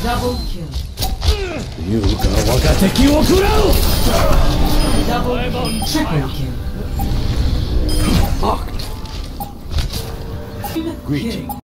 Double kill. 優雅我が敵を食らう Double kill. Triple kill. Greetings.